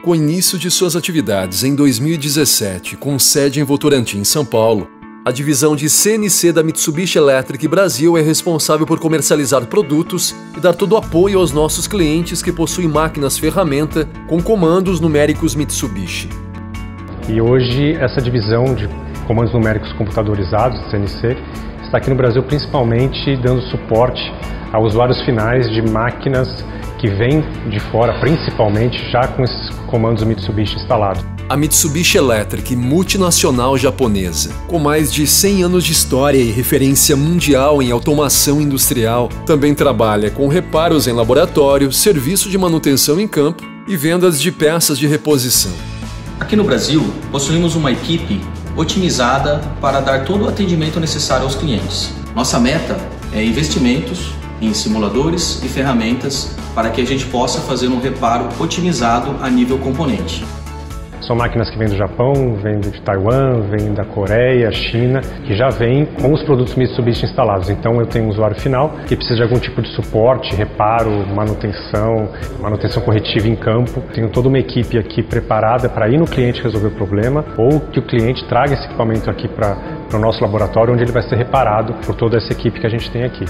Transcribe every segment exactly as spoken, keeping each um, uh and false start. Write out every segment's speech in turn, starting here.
Com o início de suas atividades em dois mil e dezessete, com sede em Votorantim, São Paulo, a divisão de C N C da Mitsubishi Electric Brasil é responsável por comercializar produtos e dar todo o apoio aos nossos clientes que possuem máquinas-ferramenta com comandos numéricos Mitsubishi. E hoje essa divisão de comandos numéricos computadorizados, C N C, está aqui no Brasil principalmente dando suporte a usuários finais de máquinas que vêm de fora, principalmente já com esses comandos Mitsubishi instalados. A Mitsubishi Electric, multinacional japonesa, com mais de cem anos de história e referência mundial em automação industrial, também trabalha com reparos em laboratório, serviço de manutenção em campo e vendas de peças de reposição. Aqui no Brasil, possuímos uma equipe otimizada para dar todo o atendimento necessário aos clientes. Nossa meta é investimentos em simuladores e ferramentas para que a gente possa fazer um reparo otimizado a nível componente. São máquinas que vêm do Japão, vêm de Taiwan, vêm da Coreia, China, que já vêm com os produtos Mitsubishi instalados. Então eu tenho um usuário final que precisa de algum tipo de suporte, reparo, manutenção, manutenção corretiva em campo. Tenho toda uma equipe aqui preparada para ir no cliente resolver o problema ou que o cliente traga esse equipamento aqui para o nosso laboratório, onde ele vai ser reparado por toda essa equipe que a gente tem aqui.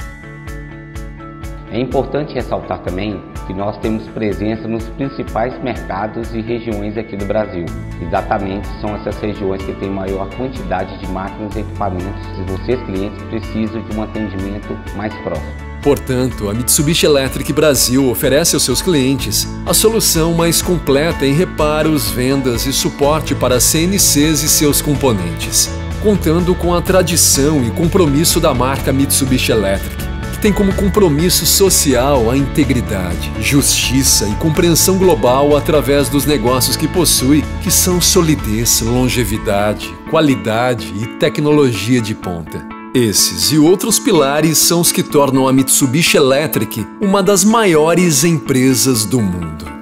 É importante ressaltar também que nós temos presença nos principais mercados e regiões aqui do Brasil. Exatamente, são essas regiões que têm maior quantidade de máquinas e equipamentos e vocês, clientes, precisam de um atendimento mais próximo. Portanto, a Mitsubishi Electric Brasil oferece aos seus clientes a solução mais completa em reparos, vendas e suporte para C N Cs e seus componentes, contando com a tradição e compromisso da marca Mitsubishi Electric, tem como compromisso social a integridade, justiça e compreensão global através dos negócios que possui, que são solidez, longevidade, qualidade e tecnologia de ponta. Esses e outros pilares são os que tornam a Mitsubishi Electric uma das maiores empresas do mundo.